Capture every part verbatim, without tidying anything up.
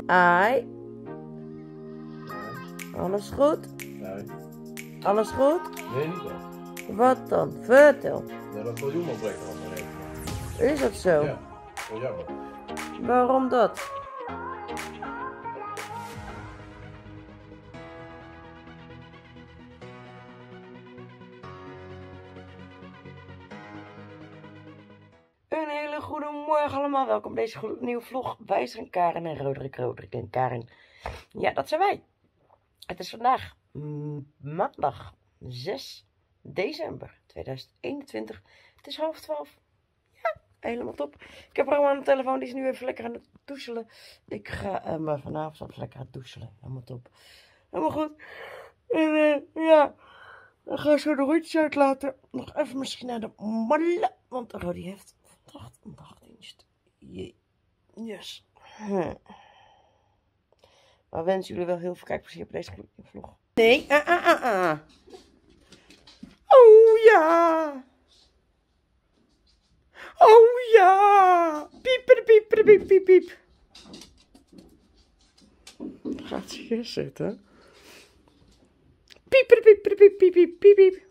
Ai. Nee. Alles goed? Nee. Alles goed? Nee, niet wel. Wat dan? Vertel. Nee, dat miljoen opbrengen van mijn rekening. Is dat zo? Ja, oh, jammer. Waarom dat? Een hele goede morgen allemaal. Welkom bij deze nieuwe vlog. Wij zijn Karen en Roderick, Roderick en Karen. Ja, dat zijn wij. Het is vandaag mm, maandag zes december tweeduizend eenentwintig. Het is half twaalf. Ja, helemaal top. Ik heb Roma aan de telefoon. Die is nu even lekker aan het douchelen. Ik ga uh, maar vanavond zelfs lekker aan het douchelen. Helemaal top. Helemaal goed. En uh, ja, dan ga ik zo de rondjes uitlaten. Nog even misschien naar de malle. Want Rodi heeft vandaag een dagdienst. Yes. Hm. Maar wens jullie wel heel veel kijkplezier op deze vlog. Nee, ah, ah, ah, ah. Oh ja. Oh ja. Piep, piep, piep, piep, piep, piep. Gaat ze hier zitten? Piep, piep, piep, piep, piep, piep, piep, piep.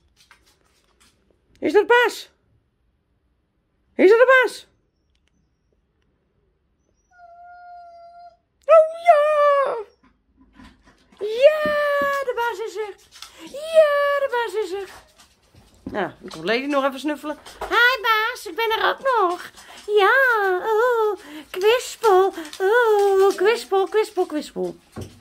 Is dat baas? Is dat de baas? Oh ja! Ja, de baas is er. Ja, de baas is er. Nou, dan komt Lady nog even snuffelen. Hi baas, ik ben er ook nog. Ja, oh, kwispel. Oh, kwispel, kwispel, kwispel.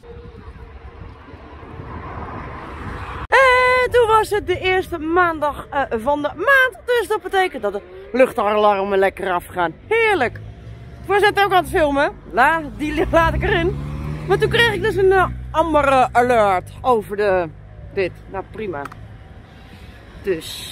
En toen was het de eerste maandag uh, van de maand. Dus dat betekent dat de luchtalarmen lekker afgaan. Heerlijk. We zijn ook aan het filmen. La, die laat ik erin. Maar toen kreeg ik dus een uh, Amber uh, alert over de dit. Nou prima. Dus.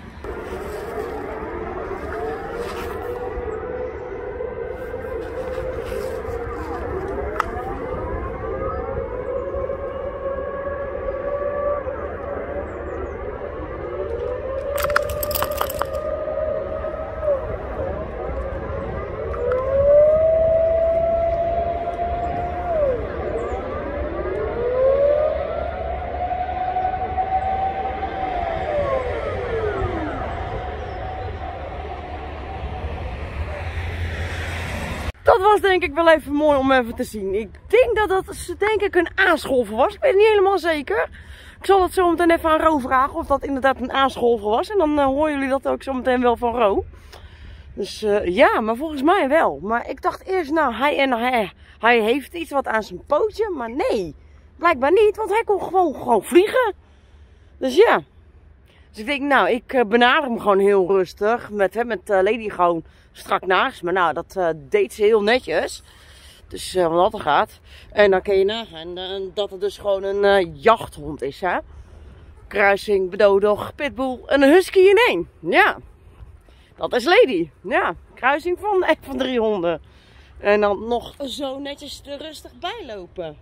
Dat was denk ik wel even mooi om even te zien. Ik denk dat dat denk ik een aanscholver was. Ik weet het niet helemaal zeker. Ik zal het zo meteen even aan Ro vragen of dat inderdaad een aanscholver was. En dan uh, horen jullie dat ook zo meteen wel van Ro. Dus uh, ja, maar volgens mij wel. Maar ik dacht eerst, nou, hij, en hij, hij heeft iets wat aan zijn pootje. Maar nee, blijkbaar niet, want hij kon gewoon, gewoon vliegen. Dus ja. Dus ik denk, nou, ik uh, benader hem gewoon heel rustig. Met, hè, met uh, Lady gewoon strak naast me. Nou, dat uh, deed ze heel netjes. Dus uh, wat dat er gaat. En dan kun je nagaan uh, dat het dus gewoon een uh, jachthond is, hè. Kruising, bedodog, pitbull en een husky in één. Ja, dat is Lady. Ja, kruising van, echt van drie honden. En dan nog zo netjes er rustig bijlopen.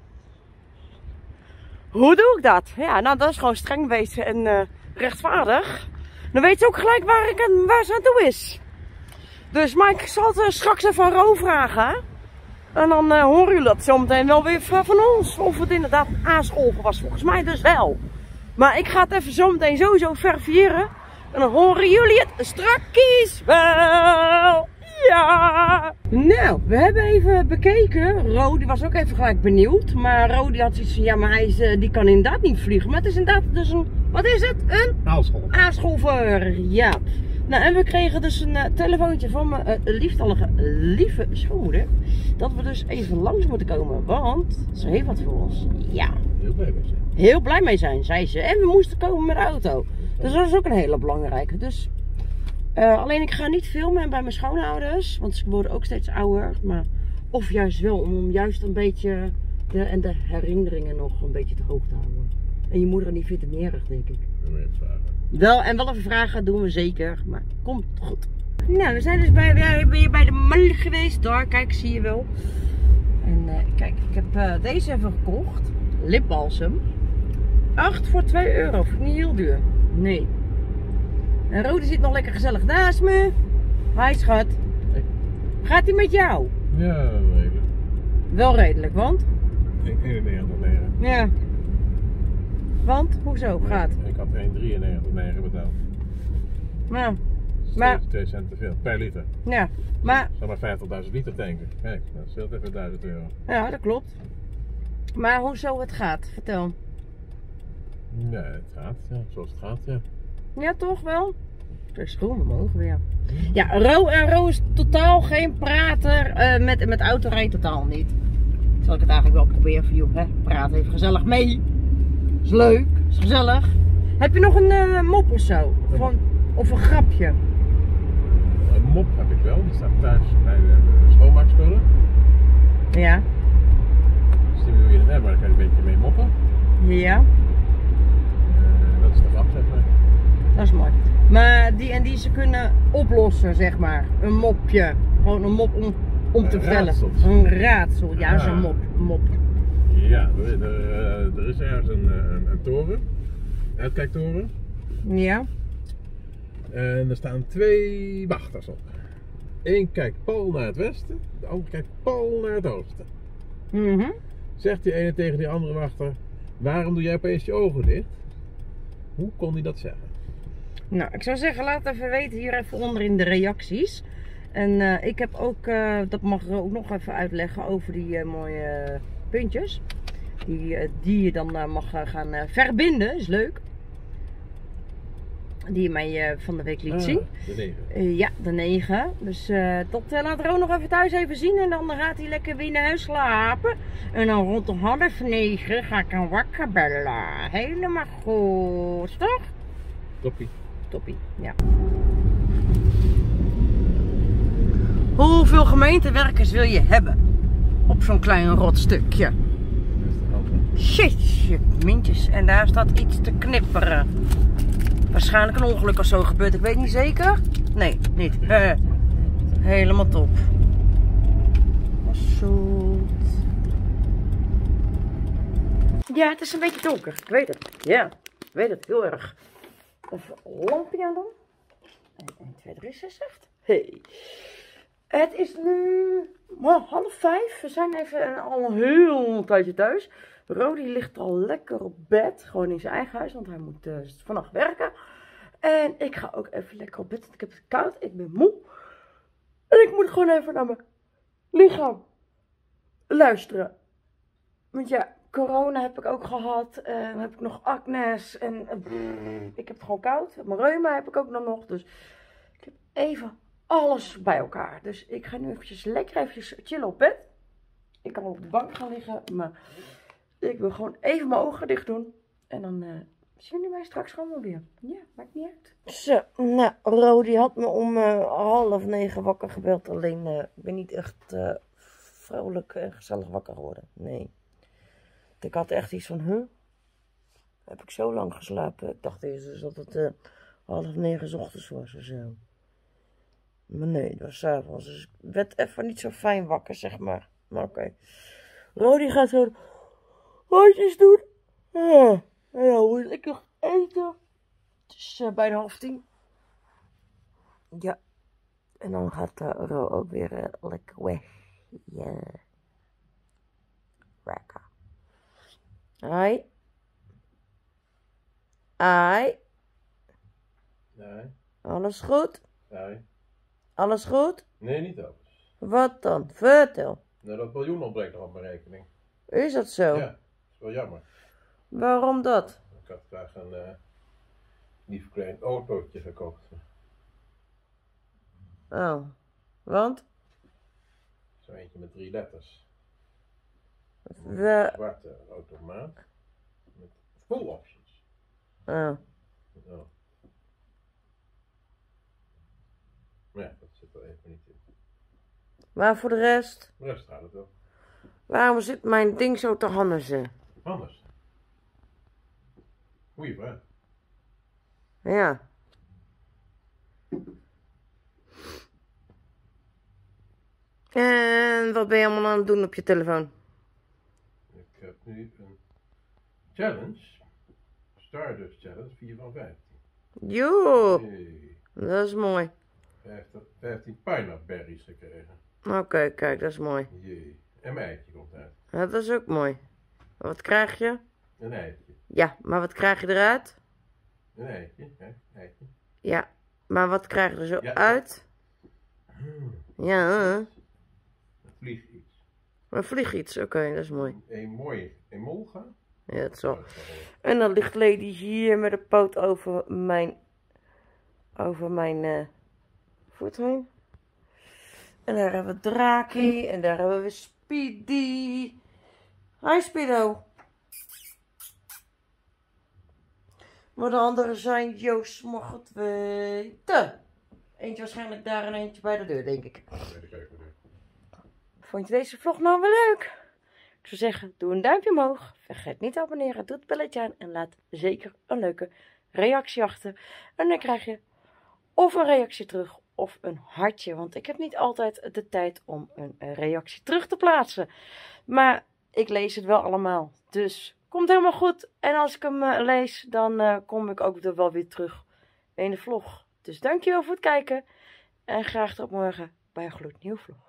Hoe doe ik dat? Ja, nou dat is gewoon streng wezen en uh, rechtvaardig. Dan weet ze ook gelijk waar, ik aan, waar ze aan toe is. Dus, maar ik zal het uh, straks even aan Ro vragen. En dan uh, horen jullie dat zometeen wel weer van ons. Of het inderdaad een aanscholver was. Volgens mij dus wel. Maar ik ga het even zometeen sowieso verifiëren. En dan horen jullie het strakjes wel. Ja. Nou, we hebben even bekeken. Ro die was ook even gelijk benieuwd. Maar Ro die had zoiets van, ja maar hij is, uh, die kan inderdaad niet vliegen. Maar het is inderdaad dus een, wat is het? Een Aanscholver. Aanscholver, ja. Nou, en we kregen dus een uh, telefoontje van mijn uh, lieftallige lieve schoonmoeder. Dat we dus even langs moeten komen, want ze heeft wat voor ons. Ja. Heel blij mee zijn. Heel blij mee zijn, zei ze. En we moesten komen met de auto. Dus dat is ook een hele belangrijke. Dus, uh, alleen ik ga niet filmen bij mijn schoonouders, want ze worden ook steeds ouder. Maar, of juist wel, om juist een beetje de, en de herinneringen nog een beetje te hoog te houden. En je moeder niet vindt het niet erg, denk ik. Dan moet je het vragen. Wel, en wel even vragen doen we zeker, maar komt goed. Nou, we zijn dus bij, ja, ben je bij de mal geweest, daar, kijk, zie je wel. En uh, kijk, ik heb uh, deze even gekocht, lipbalsem. acht voor twee euro, vind ik niet heel duur. Nee. En Rode zit nog lekker gezellig naast me. Hi schat. Hey. Gaat hij met jou? Ja, even. Wel redelijk, want? eenennegentig negen. Ja. Want? Hoezo? Gaat? Ik had er één drieënnegentig negen betaald. Ja. Dat is Maar- twee cent te veel per liter. Ja. Maar, Zal maar vijftigduizend liter tanken. Kijk, dat scheelt even duizend euro. ja, dat klopt. Maar hoezo het gaat? Vertel. Nee, het gaat. Ja, zoals het gaat, ja. Ja, toch wel? Er is gewoon omhoog weer. Ja, Ro en Ro is totaal geen prater. Uh, met, met autorijden totaal niet. Zal ik het eigenlijk wel proberen voor jou, hè? Praat even gezellig mee. Is leuk, is gezellig. Heb je nog een uh, mop of zo? Of een, of een grapje? Een mop heb ik wel. Die staat thuis bij de, de schoonmaakspullen. Ja. Dus die wil je dan hebben, maar daar kan je een beetje mee moppen. Ja. Uh, dat is de grap, zeg maar. Dat is mooi. Maar die en die ze kunnen oplossen, zeg maar. Een mopje. Gewoon een mop om, om te Een vertellen. raadseltje. Een raadsel. Ja, Ah. zo'n mop. mop. Ja, er, er, er is ergens een, een, een toren. Uitkijktoren. Ja. En er staan twee wachters op. Eén kijkt pal naar het westen, de andere kijkt pal naar het oosten. Mhm. Zegt die ene tegen die andere wachter: waarom doe jij opeens je ogen dicht? Hoe kon hij dat zeggen? Nou, ik zou zeggen, laat even weten hier even onder in de reacties. En uh, ik heb ook, uh, dat mag ik ook nog even uitleggen over die uh, mooie uh, puntjes. Die, uh, die je dan uh, mag uh, gaan uh, verbinden, is leuk. Die je mij uh, van de week liet Ah, zien. de negen. Uh, ja, de negen. Dus uh, dat uh, laat Ro nog even thuis even zien. En dan gaat hij lekker weer naar huis slapen. En dan rond de half negen ga ik hem wakker bellen. Helemaal goed, toch? Toppie. Toppie, ja. Hoeveel gemeentewerkers wil je hebben op zo'n klein rotstukje? Dat is de hand. Shitje, mintjes. En daar staat iets te knipperen. Waarschijnlijk een ongeluk of zo gebeurd. Ik weet niet zeker. Nee, niet. Uh, helemaal top. Zoet. Ja, het is een beetje donker. Ik weet het. Ja, ik weet het heel erg. Even een lampje aan doen. één, twee, drie, zes, zegt. Hey. Het is nu oh, half vijf. We zijn even al een heel tijdje thuis. Rodi ligt al lekker op bed. Gewoon in zijn eigen huis, want hij moet uh, vannacht werken. En ik ga ook even lekker op bed. Want ik heb het koud. Ik ben moe. En ik moet gewoon even naar mijn lichaam luisteren. Want ja, corona heb ik ook gehad. En dan heb ik nog acnes. En uh, ik heb het gewoon koud. Mijn reuma heb ik ook dan nog. Dus ik heb even alles bij elkaar. Dus ik ga nu eventjes lekker eventjes chillen op bed. Ik kan op de bank gaan liggen. Maar ik wil gewoon even mijn ogen dicht doen. En dan uh, zien jullie mij straks gewoon wel weer. Ja, maakt niet uit. Zo, nou, Rodi had me om uh, half negen wakker gebeld. Alleen, uh, ik ben niet echt uh, vrolijk en gezellig wakker geworden. Nee. Ik had echt iets van, huh? Heb ik zo lang geslapen? Ik dacht eerst dus dat het uh, half negen 's ochtends was of zo. Maar nee, het was 's avonds. Dus ik werd even niet zo fijn wakker, zeg maar. Maar oké. Okay. Rodi gaat zo handjes doen. Ja, ja, hoe lekker eten. Het is uh, bijna half tien. Ja. En dan gaat uh, Ro ook weer uh, lekker weg. Ja. Yeah. Lekker. Hoi. Hoi. Nee. Alles goed? Nee. Alles goed? Nee, niet alles. Wat dan? Vertel. Nou, dat miljoen ontbreekt nog op mijn rekening. Is dat zo? Ja, dat is wel jammer. Waarom dat? Ik had graag een uh, lief klein autootje gekocht. Oh. Want? Zo eentje met drie letters. We... Een zwarte automaat. Met full options. Oh. Oh. Maar ja, dat zit er even niet in. Maar voor de rest? De rest gaat het wel. Waarom zit mijn ding zo te hannezen? Anders. Goeie vraag. Ja. En wat ben je allemaal aan het doen op je telefoon? Ik heb nu een challenge. Stardust Challenge vier van vijftien. Joe, Hey. dat is mooi. vijftien pineapple berries gekregen. Oké, okay, kijk, dat is mooi. Jee. En een eitje komt uit. Ja, dat is ook mooi. Maar wat krijg je? Een eitje. Ja, maar wat krijg je eruit? Een eitje, hè? Eitje. Ja, maar wat krijg je er zo Ja. uit? Ja, Een vlieg iets. een vlieg iets. Oké, dat is mooi. Een mooie emolga. Ja, dat is wel. En dan ligt Lady hier met de poot over mijn, over mijn uh, voet heen. En daar hebben we Draki. En daar hebben we Speedy. Hi Speedo. Maar de andere zijn Joost mag het weten. Eentje waarschijnlijk daar en eentje bij de deur, denk ik. Vond je deze vlog nou wel leuk? Ik zou zeggen, doe een duimpje omhoog. Vergeet niet te abonneren, doe het belletje aan en laat zeker een leuke reactie achter. En dan krijg je of een reactie terug of een hartje. Want ik heb niet altijd de tijd om een reactie terug te plaatsen. Maar ik lees het wel allemaal. Dus komt helemaal goed. En als ik hem uh, lees, dan uh, kom ik ook er wel weer terug in de vlog. Dus dankjewel voor het kijken. En graag tot morgen bij een gloednieuwe vlog.